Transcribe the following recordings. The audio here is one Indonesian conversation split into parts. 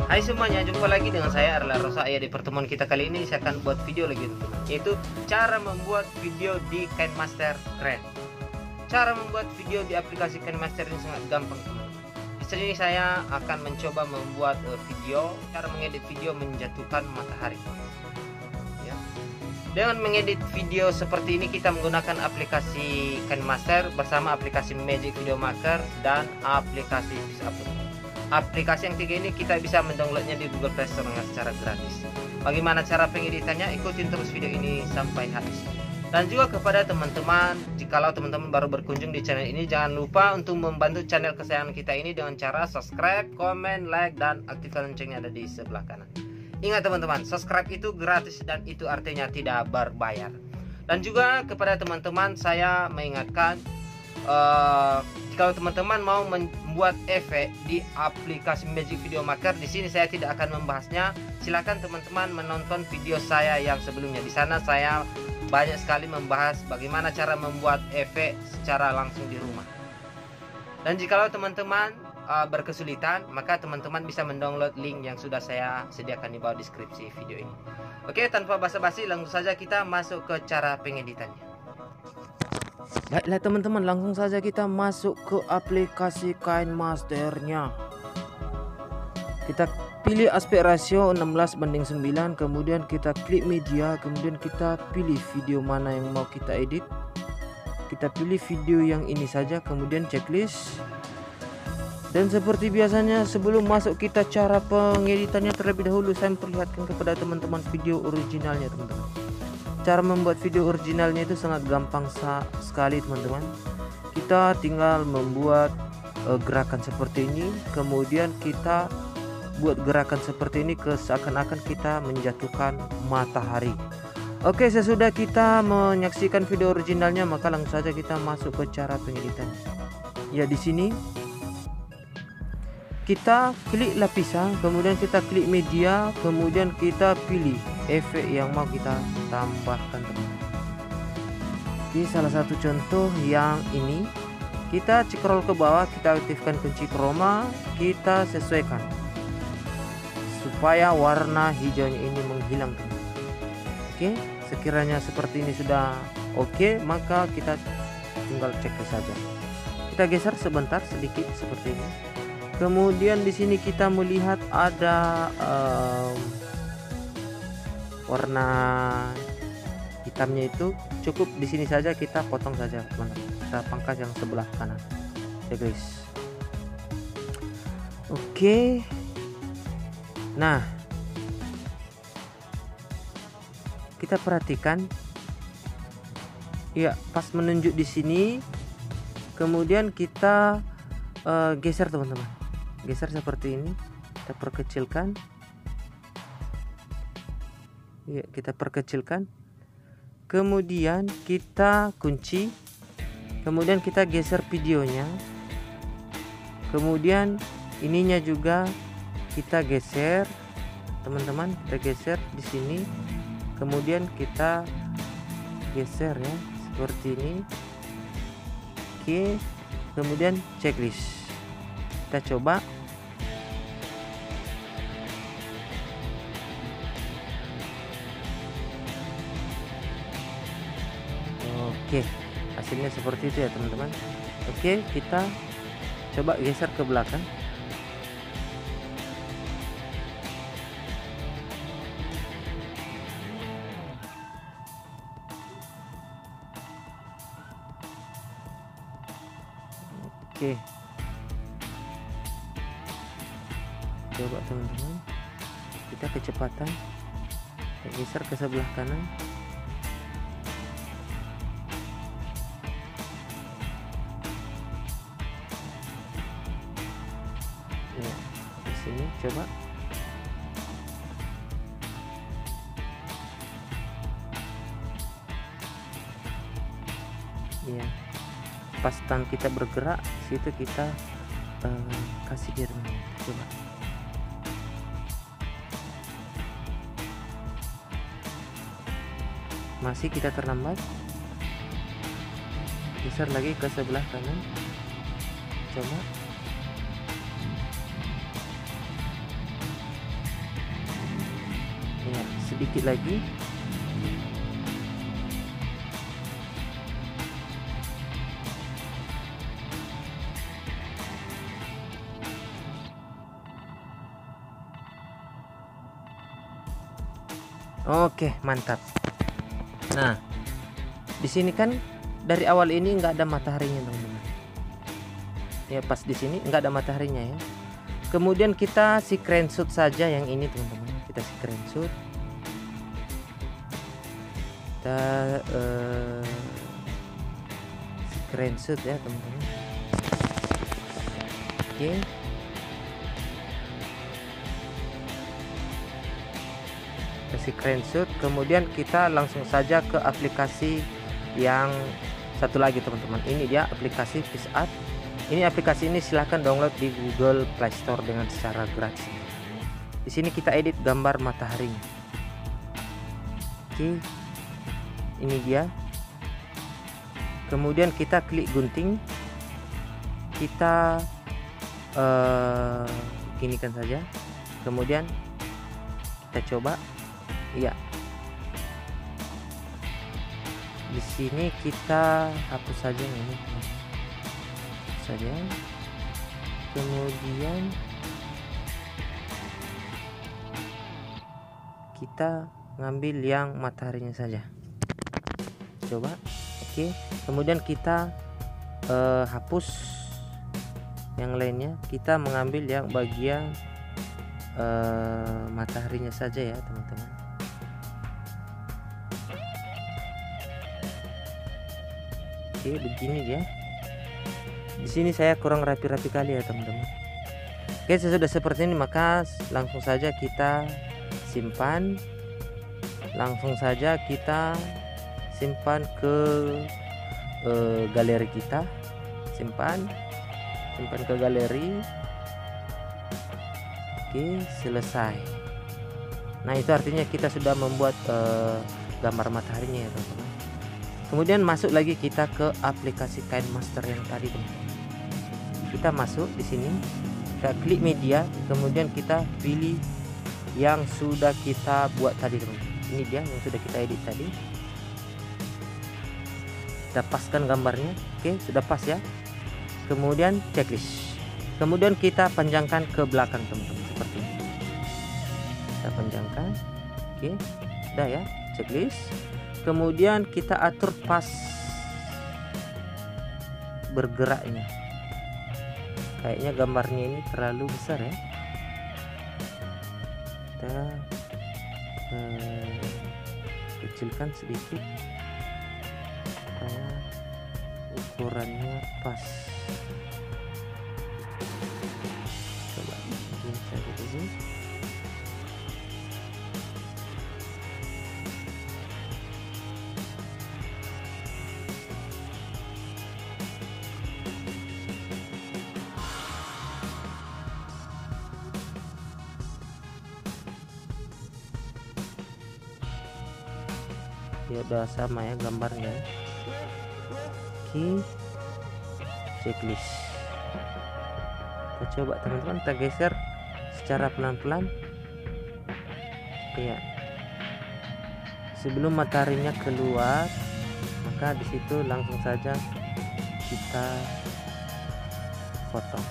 Hai semuanya, jumpa lagi dengan saya Arla Rosa. Ya, di pertemuan kita kali ini saya akan buat video lagi teman-teman, yaitu cara membuat video di KineMaster keren. Cara membuat video di aplikasi KineMaster ini sangat gampang teman-teman. Di sini saya akan mencoba membuat video, cara mengedit video menjatuhkan matahari. Ya. Dengan mengedit video seperti ini kita menggunakan aplikasi KineMaster bersama aplikasi Magic Video Maker dan aplikasi VisUpload. Aplikasi yang tiga ini kita bisa mendownloadnya di Google Play Store secara gratis. Bagaimana cara pengeditannya? Ikutin terus video ini sampai habis. Dan juga kepada teman-teman, jikalau teman-teman baru berkunjung di channel ini, jangan lupa untuk membantu channel kesayangan kita ini dengan cara subscribe, komen, like, dan aktifkan loncengnya ada di sebelah kanan. Ingat teman-teman, subscribe itu gratis dan itu artinya tidak berbayar. Dan juga kepada teman-teman saya mengingatkan, kalau teman-teman mau membuat efek di aplikasi Magic Video Maker, di sini saya tidak akan membahasnya. Silakan teman-teman menonton video saya yang sebelumnya. Di sana saya banyak sekali membahas bagaimana cara membuat efek secara langsung di rumah. Dan jikalau teman-teman berkesulitan, maka teman-teman bisa mendownload link yang sudah saya sediakan di bawah deskripsi video ini. Oke, tanpa basa-basi langsung saja kita masuk ke cara pengeditannya. Baiklah teman-teman, langsung saja kita masuk ke aplikasi KineMaster-nya. Kita pilih aspek rasio 16:9, kemudian kita klik media, kemudian kita pilih video mana yang mau kita edit. Kita pilih video yang ini saja, kemudian checklist. Dan seperti biasanya sebelum masuk kita cara pengeditannya, terlebih dahulu saya memperlihatkan kepada teman-teman video originalnya teman-teman. Cara membuat video originalnya itu sangat gampang sekali teman-teman. Kita tinggal membuat gerakan seperti ini, kemudian kita buat gerakan seperti ini seakan-akan kita menjatuhkan matahari. Oke, sesudah kita menyaksikan video originalnya, maka langsung saja kita masuk ke cara pengeditan. Ya, di sini kita klik lapisan, kemudian kita klik media, kemudian kita pilih efek yang mau kita tambahkan teman-teman. Oke, salah satu contoh yang ini, kita scroll ke bawah, kita aktifkan kunci chroma, kita sesuaikan supaya warna hijaunya ini menghilang teman-teman. Oke, sekiranya seperti ini sudah oke, maka kita tinggal cek saja. Kita geser sebentar sedikit seperti ini. Kemudian di sini kita melihat ada warna hitamnya, itu cukup di sini saja, kita potong saja teman-teman. Kita pangkas yang sebelah kanan ya guys. Oke, nah kita perhatikan ya, pas menunjuk di sini, kemudian kita geser teman-teman, geser seperti ini, kita perkecilkan. Ya, kita perkecilkan, kemudian kita kunci, kemudian kita geser videonya, kemudian ininya juga kita geser teman-teman, kita geser di sini, kemudian kita geser ya seperti ini. Oke, kemudian checklist kita coba. Oke, hasilnya seperti itu ya teman-teman. Oke, kita coba geser ke belakang. Oke, coba teman-teman, kita kecepatan, kita geser ke sebelah kanan. Ya, di sini coba. Ya, pas tangan kita bergerak, situ kita kasih jernih. Coba. Masih kita terlambat, geser lagi ke sebelah kanan, coba. sedikit lagi. Oke, mantap. Nah, di sini kan dari awal ini nggak ada mataharinya, teman-teman. Ya, pas di sini nggak ada mataharinya ya. Kemudian kita screenshot saja yang ini, teman-teman. Kita screenshot. Kita screenshot ya, teman-teman. Oke. Screenshot, kemudian kita langsung saja ke aplikasi yang satu lagi, teman-teman. Ini dia aplikasi PixArt. Ini aplikasi ini silahkan download di Google Play Store dengan secara gratis. Di sini kita edit gambar mataharinya. Oke, ini dia. Kemudian kita klik gunting, kita ginikan saja. Kemudian kita coba. Iya. Di sini kita hapus saja ini. Saja. Kemudian kita ngambil yang mataharinya saja. Coba. Oke. Kemudian kita hapus yang lainnya. Kita mengambil yang bagian mataharinya saja ya, teman-teman. Oke, begini dia. Di sini saya kurang rapi-rapi kali ya, teman-teman. Oke, sesudah seperti ini maka langsung saja kita simpan. Langsung saja kita simpan ke galeri kita. Simpan ke galeri. Oke, selesai. Nah, itu artinya kita sudah membuat gambar mataharinya ya, teman-teman. Kemudian masuk lagi kita ke aplikasi KineMaster yang tadi, teman-teman. Kita masuk di sini, kita klik media, kemudian kita pilih yang sudah kita buat tadi, teman-teman. Ini dia yang sudah kita edit tadi. Kita paskan gambarnya. Oke, sudah pas ya. Kemudian checklist. Kemudian kita panjangkan ke belakang, teman-teman, seperti ini. Kita panjangkan. Oke, sudah ya, checklist. Kemudian kita atur pas bergeraknya. Kayaknya gambarnya ini terlalu besar ya. Kita kecilkan sedikit supaya ukurannya pas. Coba begini saja dulu. Ya udah sama ya gambarnya. Oke, checklist. Kita coba, teman-teman, kita geser secara pelan-pelan. Ya, sebelum mataharinya keluar, maka di situ langsung saja kita potong.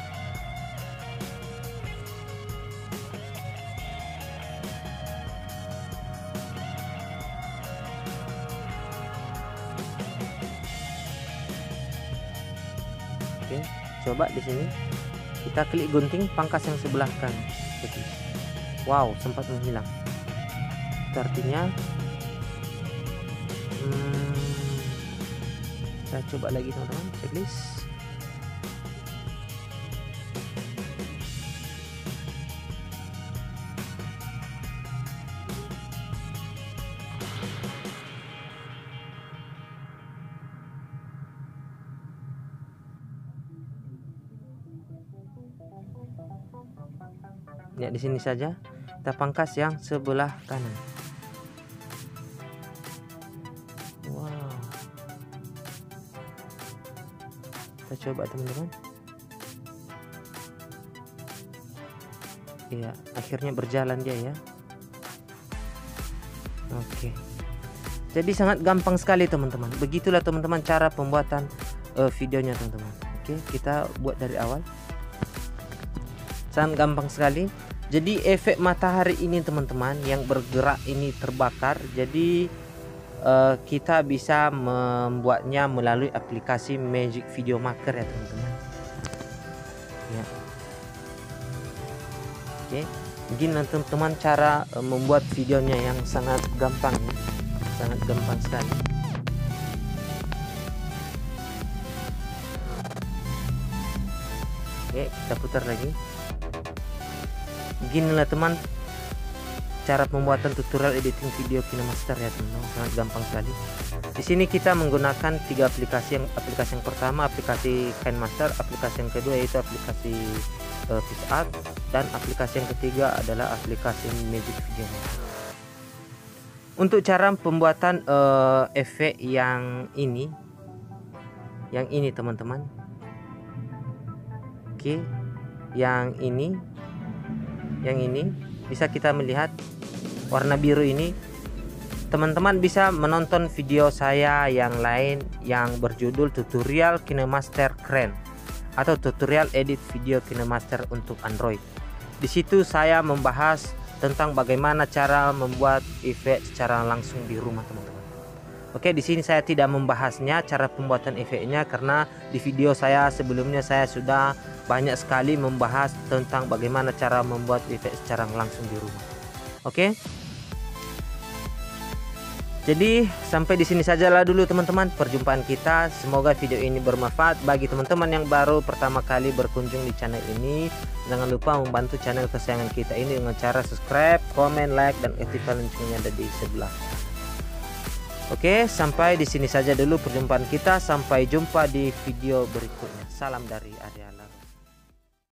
Oke, coba di sini kita klik gunting pangkas yang sebelah kanan. Wow, sempat menghilang. Itu artinya kita coba lagi, teman-teman, checklist. Ya, di sini saja kita pangkas yang sebelah kanan. Wow, kita coba, teman-teman. Ya, akhirnya berjalan dia ya. Oke. Jadi sangat gampang sekali teman-teman. Begitulah teman-teman cara pembuatan videonya teman-teman. Oke, kita buat dari awal. Sangat gampang sekali. Jadi efek matahari ini teman-teman yang bergerak ini terbakar. Jadi kita bisa membuatnya melalui aplikasi Magic Video Maker ya teman-teman. Ya. Oke, begini teman-teman cara membuat videonya yang sangat gampang ya. Sangat gampang sekali. Oke, kita putar lagi. Beginilah teman cara pembuatan tutorial editing video KineMaster ya teman-teman, sangat gampang sekali. Di sini kita menggunakan 3 aplikasi. Aplikasi yang pertama aplikasi KineMaster, aplikasi yang kedua yaitu aplikasi PixArt, dan aplikasi yang ketiga adalah aplikasi Magic Video Maker. Untuk cara pembuatan efek yang ini teman-teman. Oke, yang ini bisa kita melihat warna biru ini. Teman-teman bisa menonton video saya yang lain yang berjudul tutorial KineMaster Keren atau tutorial edit video KineMaster untuk Android. Di situ saya membahas tentang bagaimana cara membuat efek secara langsung di rumah teman-teman. Oke, di sini saya tidak membahasnya cara pembuatan efeknya karena di video saya sebelumnya saya sudah banyak sekali membahas tentang bagaimana cara membuat efek secara langsung di rumah. Oke. Jadi sampai di sini sajalah dulu teman-teman perjumpaan kita. Semoga video ini bermanfaat bagi teman-teman yang baru pertama kali berkunjung di channel ini. Jangan lupa membantu channel kesayangan kita ini dengan cara subscribe, komen, like, dan aktifkan loncengnya ada di sebelah. Oke, sampai di sini saja dulu perjumpaan kita. Sampai jumpa di video berikutnya. Salam dari Arya Laros.